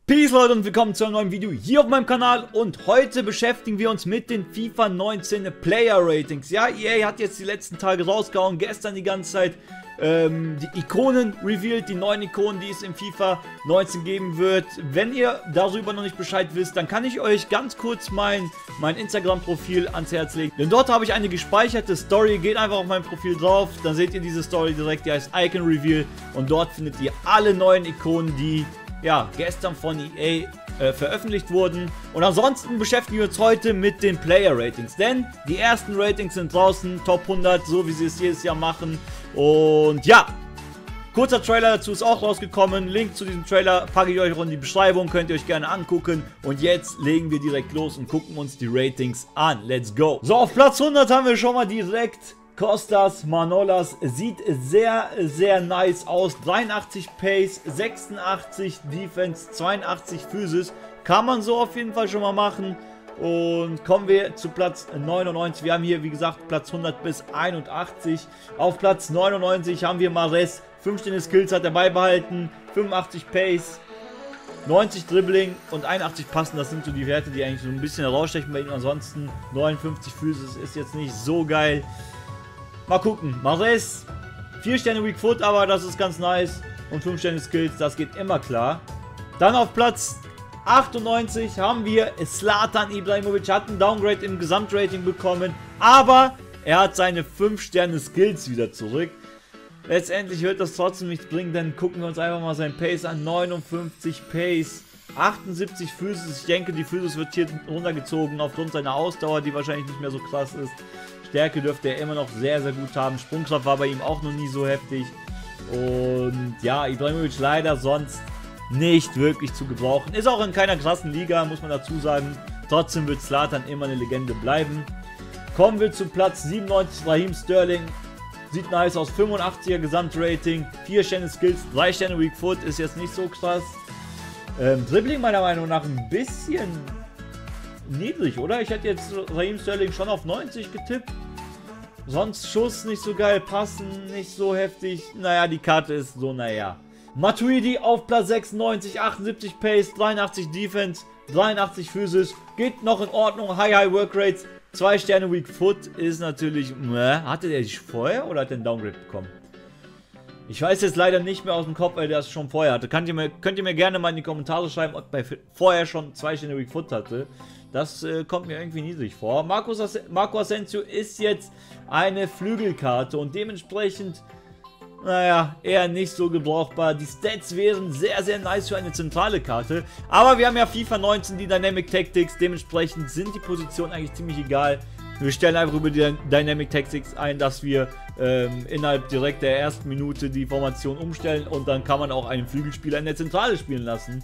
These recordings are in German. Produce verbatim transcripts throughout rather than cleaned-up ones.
Peace Leute und willkommen zu einem neuen Video hier auf meinem Kanal und heute beschäftigen wir uns mit den FIFA neunzehn Player Ratings. Ja, E A hat jetzt die letzten Tage rausgehauen, gestern die ganze Zeit ähm, die Ikonen revealed, die neuen Ikonen, die es in FIFA neunzehn geben wird. Wenn ihr darüber noch nicht Bescheid wisst, dann kann ich euch ganz kurz mein, mein Instagram-Profil ans Herz legen. Denn dort habe ich eine gespeicherte Story, geht einfach auf mein Profil drauf, dann seht ihr diese Story direkt, die heißt Icon Reveal und dort findet ihr alle neuen Ikonen, die ja, gestern von E A äh, veröffentlicht wurden. Und ansonsten beschäftigen wir uns heute mit den Player Ratings. Denn die ersten Ratings sind draußen, Top hundert, so wie sie es jedes Jahr machen. Und ja, kurzer Trailer dazu ist auch rausgekommen. Link zu diesem Trailer packe ich euch auch in die Beschreibung, könnt ihr euch gerne angucken. Und jetzt legen wir direkt los und gucken uns die Ratings an. Let's go! So, auf Platz hundert haben wir schon mal direkt Kostas Manolas, sieht sehr, sehr nice aus. dreiundachtzig Pace, sechsundachtzig Defense, zweiundachtzig Physis. Kann man so auf jeden Fall schon mal machen. Und kommen wir zu Platz neunundneunzig. Wir haben hier, wie gesagt, Platz hundert bis einundachtzig. Auf Platz neunundneunzig haben wir Mahrez. fünfzehn Skills hat er beibehalten. fünfundachtzig Pace, neunzig Dribbling und einundachtzig Passen. Das sind so die Werte, die eigentlich so ein bisschen herausstechen bei ihm. Ansonsten neunundfünfzig Physis ist jetzt nicht so geil. Mal gucken. Mahrez, vier Sterne Weak Foot, aber das ist ganz nice. Und fünf Sterne Skills, das geht immer klar. Dann auf Platz achtundneunzig haben wir Zlatan Ibrahimovic. Hat ein Downgrade im Gesamtrating bekommen, aber er hat seine fünf Sterne Skills wieder zurück. Letztendlich wird das trotzdem nichts bringen, denn gucken wir uns einfach mal sein Pace an. neunundfünfzig Pace, achtundsiebzig Physis. Ich denke, die Physis wird hier runtergezogen aufgrund seiner Ausdauer, die wahrscheinlich nicht mehr so krass ist. Stärke dürfte er immer noch sehr, sehr gut haben. Sprungkraft war bei ihm auch noch nie so heftig. Und ja, Ibrahimovic leider sonst nicht wirklich zu gebrauchen. Ist auch in keiner krassen Liga, muss man dazu sagen. Trotzdem wird Zlatan immer eine Legende bleiben. Kommen wir zu Platz siebenundneunzig, Raheem Sterling. Sieht nice aus, fünfundachtziger Gesamtrating, vier Sterne Skills, drei Sterne Weak Foot, ist jetzt nicht so krass. Ähm, Dribbling meiner Meinung nach ein bisschen niedrig, oder? Ich hätte jetzt Raheem Sterling schon auf neunzig getippt. Sonst Schuss nicht so geil, Passen nicht so heftig. Naja, die Karte ist so, naja. Matuidi auf Platz sechsundneunzig, achtundsiebzig Pace, dreiundachtzig Defense, dreiundachtzig Physis. Geht noch in Ordnung, High High Work Rates, zwei Sterne Weak Foot ist natürlich... Mäh. Hatte der sich vorher oder hat der einen Downgrade bekommen? Ich weiß jetzt leider nicht mehr aus dem Kopf, weil der es schon vorher hatte. Könnt ihr, mir, könnt ihr mir gerne mal in die Kommentare schreiben, ob er vorher schon zwei Sterne Weak Foot hatte. Das äh, kommt mir irgendwie niedrig vor. Marcos As Marco Asensio ist jetzt eine Flügelkarte und dementsprechend, naja, eher nicht so gebrauchbar. Die Stats wären sehr, sehr nice für eine zentrale Karte. Aber wir haben ja FIFA neunzehn, die Dynamic Tactics. Dementsprechend sind die Positionen eigentlich ziemlich egal. Wir stellen einfach über die Dynamic Tactics ein, dass wir ähm, innerhalb direkt der ersten Minute die Formation umstellen und dann kann man auch einen Flügelspieler in der Zentrale spielen lassen.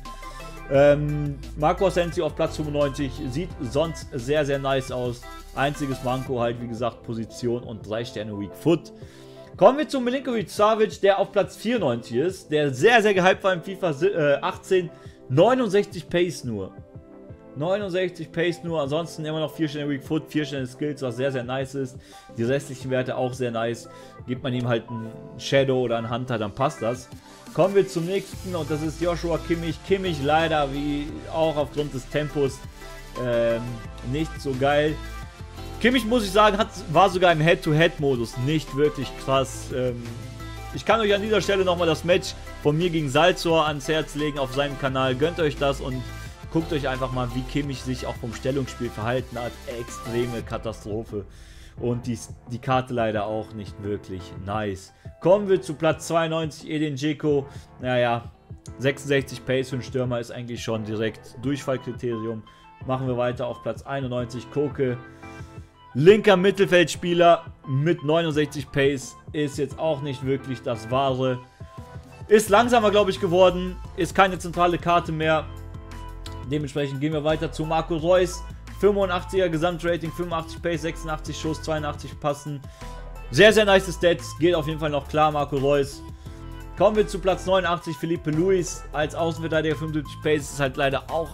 Ähm, Marco Asensio auf Platz fünfundneunzig sieht sonst sehr, sehr nice aus. Einziges Manko halt, wie gesagt, Position und drei Sterne Weak Foot. Kommen wir zu Milinkovic Savic, der auf Platz vierundneunzig ist, der sehr, sehr gehypt war im FIFA achtzehn. neunundsechzig Pace nur. neunundsechzig Pace nur, ansonsten immer noch vier Sterne Weak Foot, vier Sterne Skills, was sehr, sehr nice ist. Die restlichen Werte auch sehr nice. Gibt man ihm halt einen Shadow oder einen Hunter, dann passt das. Kommen wir zum nächsten und das ist Joshua Kimmich. Kimmich leider, wie auch aufgrund des Tempos, ähm, nicht so geil. Kimmich, muss ich sagen, hat, war sogar im Head-to-Head-Modus nicht wirklich krass. Ähm, ich kann euch an dieser Stelle nochmal das Match von mir gegen Salzor ans Herz legen auf seinem Kanal. Gönnt euch das und guckt euch einfach mal, wie Kimmich sich auch vom Stellungsspiel verhalten hat. Extreme Katastrophe. Und die, die Karte leider auch nicht wirklich nice. Kommen wir zu Platz zweiundneunzig, Edin Dzeko. Naja, sechsundsechzig Pace für einen Stürmer ist eigentlich schon direkt Durchfallkriterium. Machen wir weiter auf Platz einundneunzig, Koke. Linker Mittelfeldspieler mit neunundsechzig Pace ist jetzt auch nicht wirklich das Wahre. Ist langsamer, glaube ich, geworden. Ist keine zentrale Karte mehr. Dementsprechend gehen wir weiter zu Marco Reus. fünfundachtziger Gesamtrating, fünfundachtzig Pace, sechsundachtzig Schuss, zweiundachtzig Passen. Sehr, sehr nice Stats. Geht auf jeden Fall noch klar, Marco Reus. Kommen wir zu Platz neunundachtzig, Felipe Luis. Als Außenverteidiger fünfundsiebzig Pace ist halt leider auch...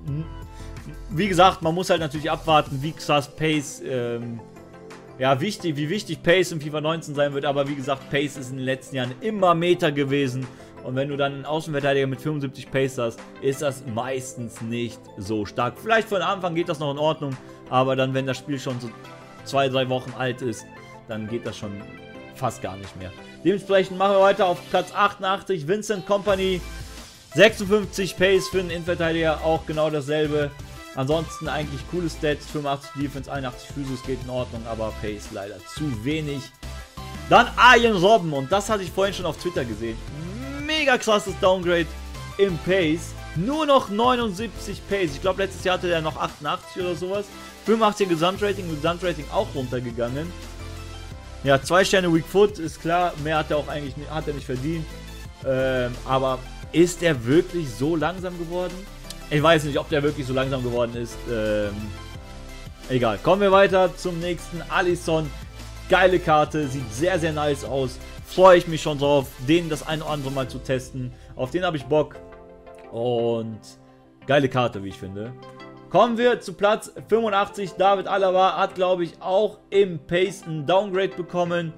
Wie gesagt, man muss halt natürlich abwarten, wie krass Pace... Ähm, ja, wichtig, wie wichtig Pace in FIFA neunzehn sein wird. Aber wie gesagt, Pace ist in den letzten Jahren immer Meta gewesen. Und wenn du dann einen Außenverteidiger mit fünfundsiebzig Pace hast, ist das meistens nicht so stark. Vielleicht für den Anfang geht das noch in Ordnung, aber dann, wenn das Spiel schon so zwei, drei Wochen alt ist, dann geht das schon fast gar nicht mehr. Dementsprechend machen wir weiter auf Platz achtundachtzig, Vincent Kompany. sechsundfünfzig Pace für einen Innenverteidiger, auch genau dasselbe. Ansonsten eigentlich coole Stats, fünfundachtzig Defense, einundachtzig Physis geht in Ordnung, aber Pace leider zu wenig. Dann Arjen Robben, und das hatte ich vorhin schon auf Twitter gesehen. Mega krasses Downgrade im Pace. Nur noch neunundsiebzig Pace. Ich glaube, letztes Jahr hatte der noch achtundachtzig oder sowas. fünfundachtzig Gesamtrating, Gesamtrating auch runtergegangen. Ja, zwei Sterne Weak Foot, ist klar. Mehr hat er auch eigentlich hat er nicht verdient. Ähm, aber ist er wirklich so langsam geworden? Ich weiß nicht, ob der wirklich so langsam geworden ist. Ähm, egal. Kommen wir weiter zum nächsten. Alisson. Geile Karte. Sieht sehr, sehr nice aus. Freue ich mich schon drauf, den das ein oder andere Mal zu testen. Auf den habe ich Bock. Und geile Karte, wie ich finde. Kommen wir zu Platz fünfundachtzig. David Alaba hat, glaube ich, auch im Pace ein Downgrade bekommen.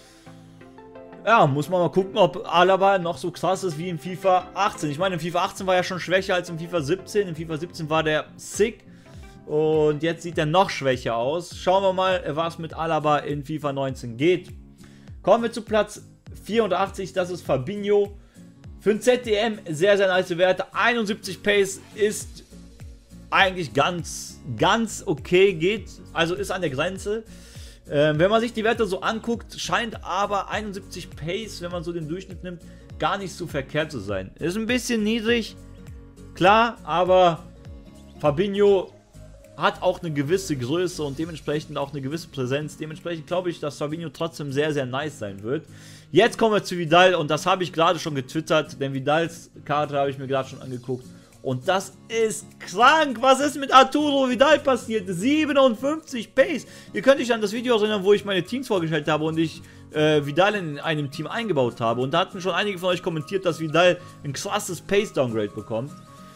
Ja, muss man mal gucken, ob Alaba noch so krass ist wie in FIFA achtzehn. Ich meine, in FIFA achtzehn war er schon schwächer als in FIFA siebzehn. In FIFA siebzehn war der sick. Und jetzt sieht er noch schwächer aus. Schauen wir mal, was mit Alaba in FIFA neunzehn geht. Kommen wir zu Platz vierundachtzig. Das ist Fabinho. Für ein Z D M sehr, sehr nice Werte. einundsiebzig Pace ist eigentlich ganz, ganz okay. Geht, also ist an der Grenze. Ähm, wenn man sich die Werte so anguckt, scheint aber einundsiebzig Pace, wenn man so den Durchschnitt nimmt, gar nicht so verkehrt zu sein. Ist ein bisschen niedrig, klar, aber Fabinho hat auch eine gewisse Größe und dementsprechend auch eine gewisse Präsenz. Dementsprechend glaube ich, dass Fabinho trotzdem sehr, sehr nice sein wird. Jetzt kommen wir zu Vidal und das habe ich gerade schon getwittert, denn Vidals Karte habe ich mir gerade schon angeguckt. Und das ist krank. Was ist mit Arturo Vidal passiert? siebenundfünfzig Pace. Ihr könnt euch an das Video erinnern, wo ich meine Teams vorgestellt habe und ich äh, Vidal in einem Team eingebaut habe. Und da hatten schon einige von euch kommentiert, dass Vidal ein krasses Pace-Downgrade bekommt.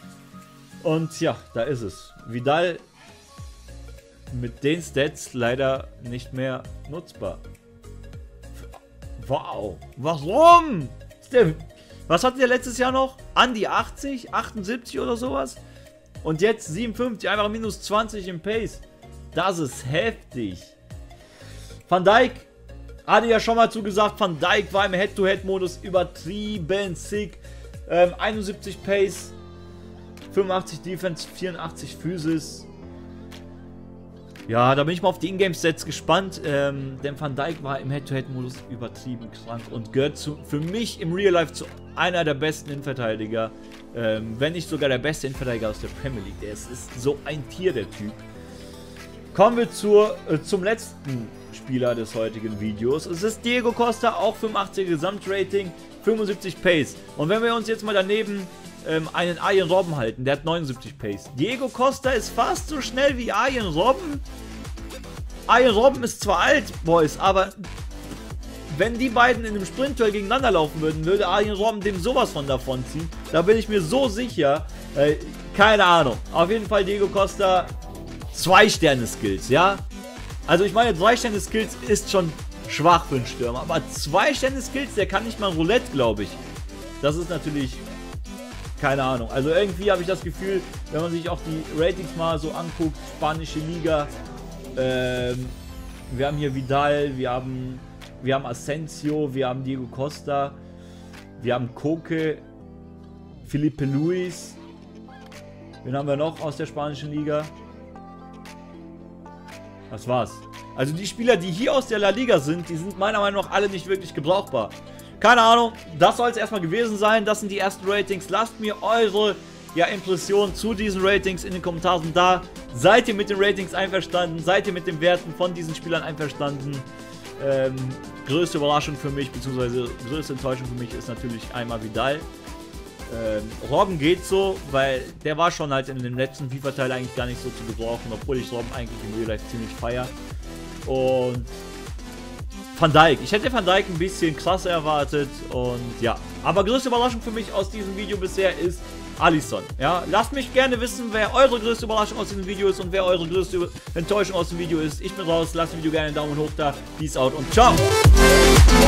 Und ja, da ist es. Vidal mit den Stats leider nicht mehr nutzbar. Wow. Warum? Ist der... Was hatten wir letztes Jahr noch? An die achtzig, achtundsiebzig oder sowas? Und jetzt siebenundfünfzig, einfach minus zwanzig im Pace. Das ist heftig. Van Dijk, hatte ja schon mal zugesagt, Van Dijk war im Head-to-Head-Modus übertrieben sick. Ähm, einundsiebzig Pace, fünfundachtzig Defense, vierundachtzig Physis. Ja, da bin ich mal auf die Ingame-Stats gespannt, ähm, denn Van Dijk war im Head-to-Head-Modus übertrieben krank und gehört zu, für mich im Real Life zu einer der besten Innenverteidiger, ähm, wenn nicht sogar der beste Innenverteidiger aus der Premier League. Der ist, ist so ein Tier, der Typ. Kommen wir zur, äh, zum letzten Spieler des heutigen Videos. Es ist Diego Costa, auch fünfundachtzig Gesamtrating, fünfundsiebzig Pace. Und wenn wir uns jetzt mal daneben ähm, einen Arjen Robben halten, der hat neunundsiebzig Pace. Diego Costa ist fast so schnell wie Arjen Robben. Arjen Robben ist zwar alt, Boys, aber wenn die beiden in einem Sprintduell gegeneinander laufen würden, würde Arjen Robben dem sowas von davon ziehen. Da bin ich mir so sicher. Äh, keine Ahnung. Auf jeden Fall Diego Costa, zwei Sterne Skills, ja? Also ich meine, drei Sterne Skills ist schon schwach für einen Stürmer, aber zwei Sterne Skills, der kann nicht mal Roulette, glaube ich. Das ist natürlich, keine Ahnung. Also irgendwie habe ich das Gefühl, wenn man sich auch die Ratings mal so anguckt, spanische Liga, ähm, wir haben hier Vidal, wir haben, wir haben Asensio, wir haben Diego Costa, wir haben Koke, Felipe Luis, wen haben wir noch aus der spanischen Liga? Das war's. Also die Spieler, die hier aus der La Liga sind, die sind meiner Meinung nach alle nicht wirklich gebrauchbar. Keine Ahnung, das soll es erstmal gewesen sein. Das sind die ersten Ratings. Lasst mir eure ja, Impressionen zu diesen Ratings in den Kommentaren da. Seid ihr mit den Ratings einverstanden? Seid ihr mit den Werten von diesen Spielern einverstanden? Ähm, größte Überraschung für mich, beziehungsweise größte Enttäuschung für mich ist natürlich einmal Vidal. Ähm, Robben geht so, weil der war schon halt in dem letzten FIFA-Teil eigentlich gar nicht so zu gebrauchen, obwohl ich Robben eigentlich im Real Life ziemlich feier. Und Van Dijk. Ich hätte Van Dijk ein bisschen krasser erwartet und ja. Aber größte Überraschung für mich aus diesem Video bisher ist Alisson. Ja, lasst mich gerne wissen, wer eure größte Überraschung aus diesem Video ist und wer eure größte Enttäuschung aus dem Video ist. Ich bin raus, lasst dem Video gerne einen Daumen hoch da. Peace out und ciao.